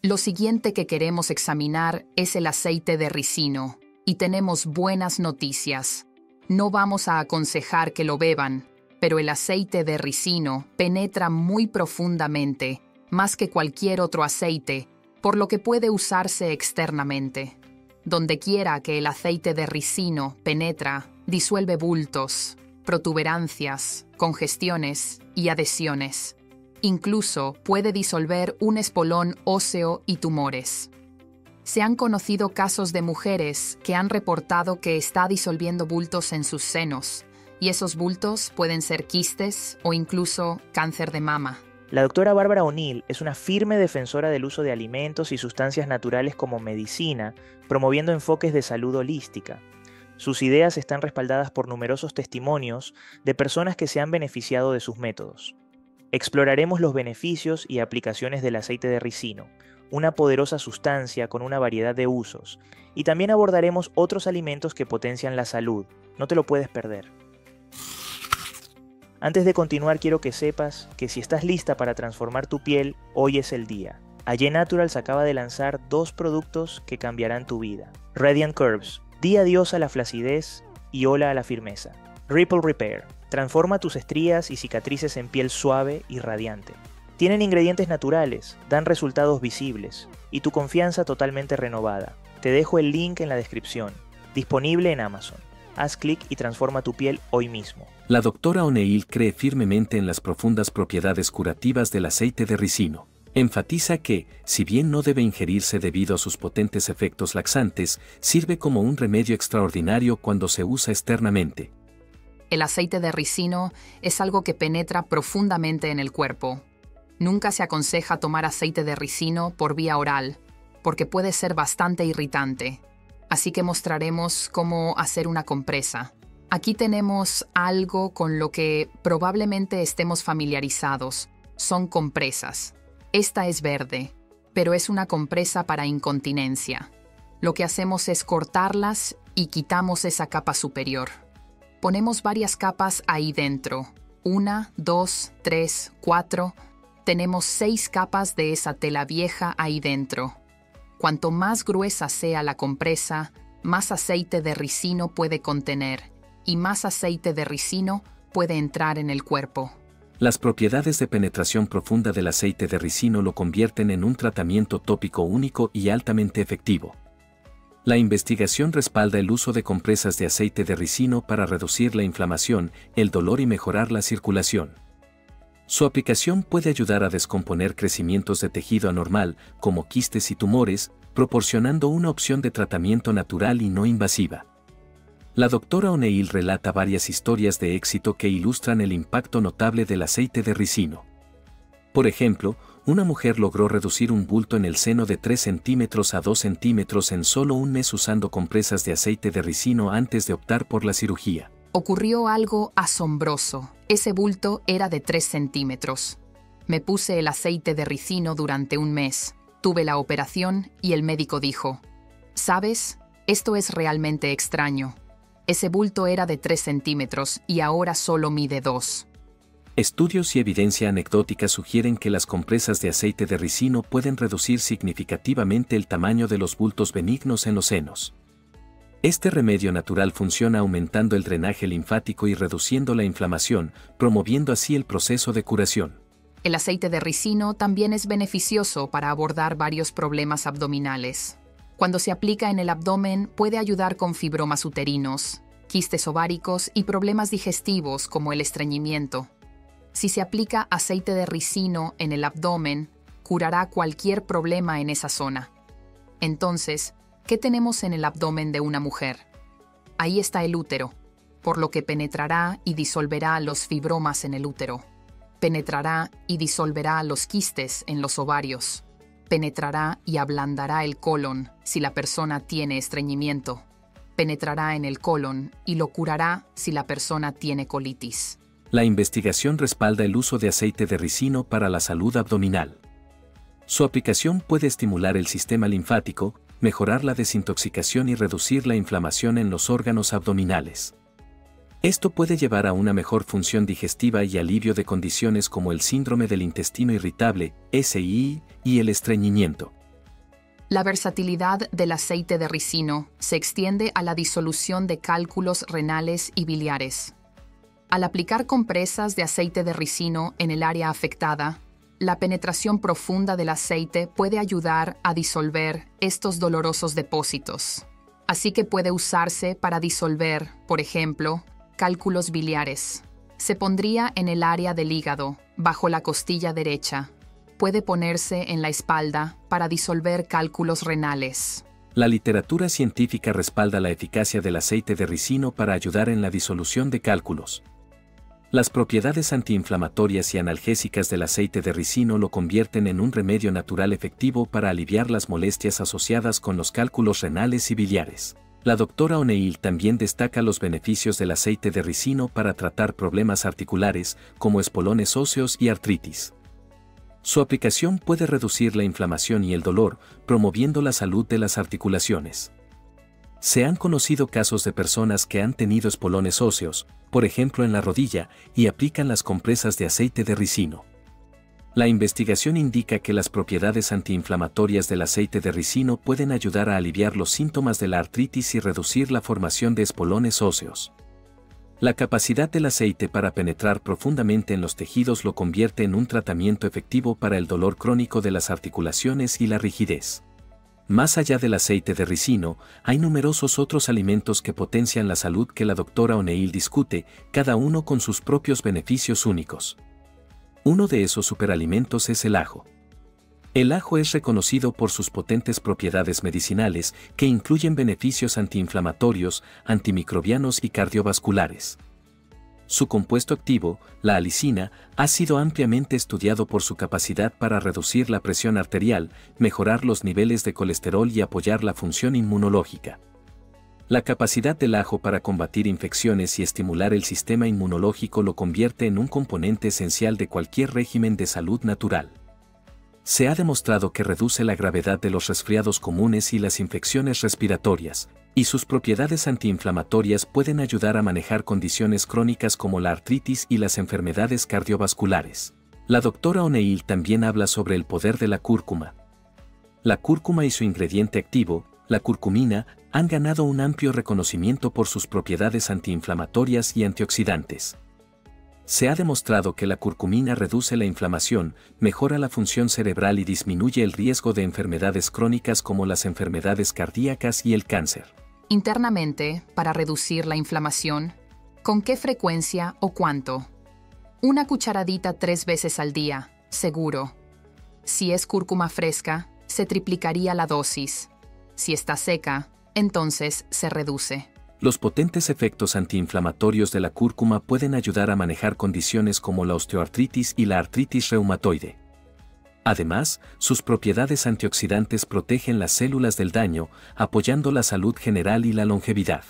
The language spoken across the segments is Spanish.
Lo siguiente que queremos examinar es el aceite de ricino, y tenemos buenas noticias. No vamos a aconsejar que lo beban, pero el aceite de ricino penetra muy profundamente, más que cualquier otro aceite, por lo que puede usarse externamente. Dondequiera que el aceite de ricino penetra, disuelve bultos, protuberancias, congestiones y adhesiones. Incluso puede disolver un espolón óseo y tumores. Se han conocido casos de mujeres que han reportado que está disolviendo bultos en sus senos, y esos bultos pueden ser quistes o incluso cáncer de mama. La doctora Barbara O'Neill es una firme defensora del uso de alimentos y sustancias naturales como medicina, promoviendo enfoques de salud holística. Sus ideas están respaldadas por numerosos testimonios de personas que se han beneficiado de sus métodos. Exploraremos los beneficios y aplicaciones del aceite de ricino, una poderosa sustancia con una variedad de usos, y también abordaremos otros alimentos que potencian la salud. No te lo puedes perder. Antes de continuar, quiero que sepas que si estás lista para transformar tu piel, hoy es el día. Aye Naturals acaba de lanzar 2 productos que cambiarán tu vida. Radiant Curves, di adiós a la flacidez y hola a la firmeza. Ripple Repair, transforma tus estrías y cicatrices en piel suave y radiante. Tienen ingredientes naturales, dan resultados visibles y tu confianza totalmente renovada. Te dejo el link en la descripción. Disponible en Amazon. Haz clic y transforma tu piel hoy mismo. La doctora O'Neill cree firmemente en las profundas propiedades curativas del aceite de ricino. Enfatiza que, si bien no debe ingerirse debido a sus potentes efectos laxantes, sirve como un remedio extraordinario cuando se usa externamente. El aceite de ricino es algo que penetra profundamente en el cuerpo. Nunca se aconseja tomar aceite de ricino por vía oral, porque puede ser bastante irritante. Así que mostraremos cómo hacer una compresa. Aquí tenemos algo con lo que probablemente estemos familiarizados. Son compresas. Esta es verde, pero es una compresa para incontinencia. Lo que hacemos es cortarlas y quitamos esa capa superior. Ponemos varias capas ahí dentro. 1, 2, 3, 4. Tenemos 6 capas de esa tela vieja ahí dentro. Cuanto más gruesa sea la compresa, más aceite de ricino puede contener, y más aceite de ricino puede entrar en el cuerpo. Las propiedades de penetración profunda del aceite de ricino lo convierten en un tratamiento tópico único y altamente efectivo. La investigación respalda el uso de compresas de aceite de ricino para reducir la inflamación, el dolor y mejorar la circulación. Su aplicación puede ayudar a descomponer crecimientos de tejido anormal, como quistes y tumores, proporcionando una opción de tratamiento natural y no invasiva. La doctora O'Neill relata varias historias de éxito que ilustran el impacto notable del aceite de ricino. Por ejemplo, una mujer logró reducir un bulto en el seno de 3 centímetros a 2 centímetros en solo un mes usando compresas de aceite de ricino antes de optar por la cirugía. Ocurrió algo asombroso. Ese bulto era de 3 centímetros. Me puse el aceite de ricino durante un mes. Tuve la operación y el médico dijo: ¿sabes? Esto es realmente extraño. Ese bulto era de 3 centímetros y ahora solo mide 2. Estudios y evidencia anecdótica sugieren que las compresas de aceite de ricino pueden reducir significativamente el tamaño de los bultos benignos en los senos. Este remedio natural funciona aumentando el drenaje linfático y reduciendo la inflamación, promoviendo así el proceso de curación. El aceite de ricino también es beneficioso para abordar varios problemas abdominales. Cuando se aplica en el abdomen, puede ayudar con fibromas uterinos, quistes ováricos y problemas digestivos como el estreñimiento. Si se aplica aceite de ricino en el abdomen, curará cualquier problema en esa zona. Entonces, ¿qué tenemos en el abdomen de una mujer? Ahí está el útero, por lo que penetrará y disolverá los fibromas en el útero. Penetrará y disolverá los quistes en los ovarios. Penetrará y ablandará el colon si la persona tiene estreñimiento. Penetrará en el colon y lo curará si la persona tiene colitis. La investigación respalda el uso de aceite de ricino para la salud abdominal. Su aplicación puede estimular el sistema linfático, mejorar la desintoxicación y reducir la inflamación en los órganos abdominales. Esto puede llevar a una mejor función digestiva y alivio de condiciones como el síndrome del intestino irritable, SII, y el estreñimiento. La versatilidad del aceite de ricino se extiende a la disolución de cálculos renales y biliares. Al aplicar compresas de aceite de ricino en el área afectada, la penetración profunda del aceite puede ayudar a disolver estos dolorosos depósitos. Así que puede usarse para disolver, por ejemplo, cálculos biliares. Se pondría en el área del hígado, bajo la costilla derecha. Puede ponerse en la espalda para disolver cálculos renales. La literatura científica respalda la eficacia del aceite de ricino para ayudar en la disolución de cálculos. Las propiedades antiinflamatorias y analgésicas del aceite de ricino lo convierten en un remedio natural efectivo para aliviar las molestias asociadas con los cálculos renales y biliares. La doctora O'Neill también destaca los beneficios del aceite de ricino para tratar problemas articulares, como espolones óseos y artritis. Su aplicación puede reducir la inflamación y el dolor, promoviendo la salud de las articulaciones. Se han conocido casos de personas que han tenido espolones óseos, por ejemplo en la rodilla, y aplican las compresas de aceite de ricino. La investigación indica que las propiedades antiinflamatorias del aceite de ricino pueden ayudar a aliviar los síntomas de la artritis y reducir la formación de espolones óseos. La capacidad del aceite para penetrar profundamente en los tejidos lo convierte en un tratamiento efectivo para el dolor crónico de las articulaciones y la rigidez. Más allá del aceite de ricino, hay numerosos otros alimentos que potencian la salud que la doctora O'Neill discute, cada uno con sus propios beneficios únicos. Uno de esos superalimentos es el ajo. El ajo es reconocido por sus potentes propiedades medicinales, que incluyen beneficios antiinflamatorios, antimicrobianos y cardiovasculares. Su compuesto activo, la alicina, ha sido ampliamente estudiado por su capacidad para reducir la presión arterial, mejorar los niveles de colesterol y apoyar la función inmunológica. La capacidad del ajo para combatir infecciones y estimular el sistema inmunológico lo convierte en un componente esencial de cualquier régimen de salud natural. Se ha demostrado que reduce la gravedad de los resfriados comunes y las infecciones respiratorias, y sus propiedades antiinflamatorias pueden ayudar a manejar condiciones crónicas como la artritis y las enfermedades cardiovasculares. La doctora O'Neill también habla sobre el poder de la cúrcuma. La cúrcuma y su ingrediente activo, la curcumina, han ganado un amplio reconocimiento por sus propiedades antiinflamatorias y antioxidantes. Se ha demostrado que la curcumina reduce la inflamación, mejora la función cerebral y disminuye el riesgo de enfermedades crónicas como las enfermedades cardíacas y el cáncer. Internamente, para reducir la inflamación, ¿con qué frecuencia o cuánto? Una cucharadita 3 veces al día, seguro. Si es cúrcuma fresca, se triplicaría la dosis. Si está seca, entonces se reduce. Los potentes efectos antiinflamatorios de la cúrcuma pueden ayudar a manejar condiciones como la osteoartritis y la artritis reumatoide. Además, sus propiedades antioxidantes protegen las células del daño, apoyando la salud general y la longevidad.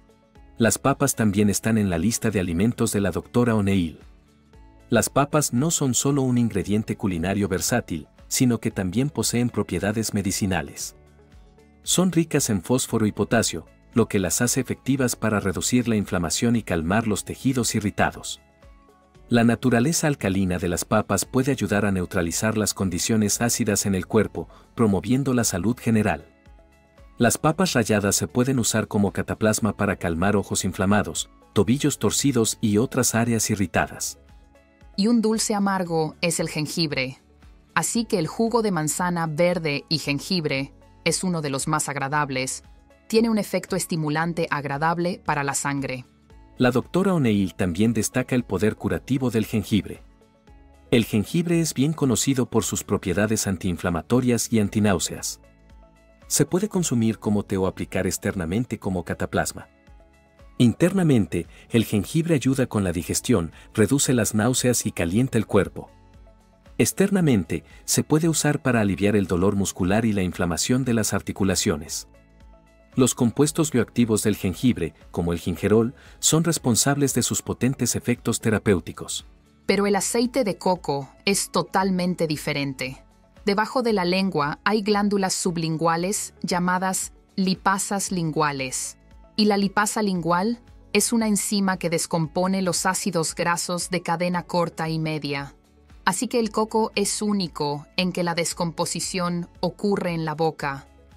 Las papas también están en la lista de alimentos de la doctora O'Neill. Las papas no son solo un ingrediente culinario versátil, sino que también poseen propiedades medicinales. Son ricas en fósforo y potasio, lo que las hace efectivas para reducir la inflamación y calmar los tejidos irritados. La naturaleza alcalina de las papas puede ayudar a neutralizar las condiciones ácidas en el cuerpo, promoviendo la salud general. Las papas ralladas se pueden usar como cataplasma para calmar ojos inflamados, tobillos torcidos y otras áreas irritadas. Y un dulce amargo es el jengibre. Así que el jugo de manzana verde y jengibre es uno de los más agradables. Tiene un efecto estimulante agradable para la sangre. La doctora O'Neill también destaca el poder curativo del jengibre. El jengibre es bien conocido por sus propiedades antiinflamatorias y antináuseas. Se puede consumir como té o aplicar externamente como cataplasma. Internamente, el jengibre ayuda con la digestión, reduce las náuseas y calienta el cuerpo. Externamente, se puede usar para aliviar el dolor muscular y la inflamación de las articulaciones. Los compuestos bioactivos del jengibre, como el gingerol, son responsables de sus potentes efectos terapéuticos. Pero el aceite de coco es totalmente diferente. Debajo de la lengua hay glándulas sublinguales llamadas lipasas linguales. Y la lipasa lingual es una enzima que descompone los ácidos grasos de cadena corta y media. Así que el coco es único en que la descomposición ocurre en la boca,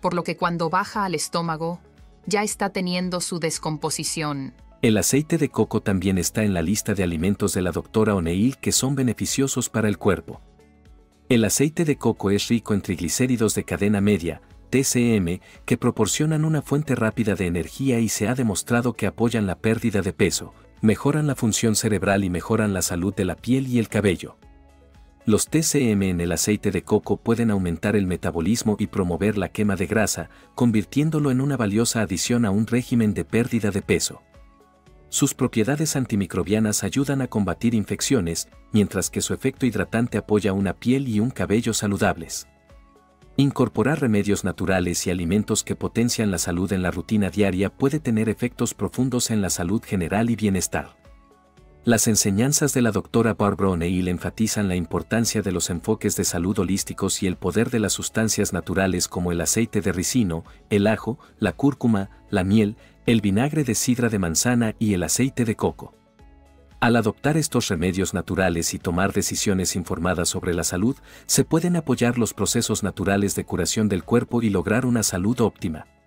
por lo que cuando baja al estómago, ya está teniendo su descomposición. El aceite de coco también está en la lista de alimentos de la doctora O'Neill que son beneficiosos para el cuerpo. El aceite de coco es rico en triglicéridos de cadena media, TCM, que proporcionan una fuente rápida de energía y se ha demostrado que apoyan la pérdida de peso, mejoran la función cerebral y mejoran la salud de la piel y el cabello. Los TCM en el aceite de coco pueden aumentar el metabolismo y promover la quema de grasa, convirtiéndolo en una valiosa adición a un régimen de pérdida de peso. Sus propiedades antimicrobianas ayudan a combatir infecciones, mientras que su efecto hidratante apoya una piel y un cabello saludables. Incorporar remedios naturales y alimentos que potencian la salud en la rutina diaria puede tener efectos profundos en la salud general y bienestar. Las enseñanzas de la doctora Barbara O'Neill enfatizan la importancia de los enfoques de salud holísticos y el poder de las sustancias naturales como el aceite de ricino, el ajo, la cúrcuma, la miel, el vinagre de sidra de manzana y el aceite de coco. Al adoptar estos remedios naturales y tomar decisiones informadas sobre la salud, se pueden apoyar los procesos naturales de curación del cuerpo y lograr una salud óptima.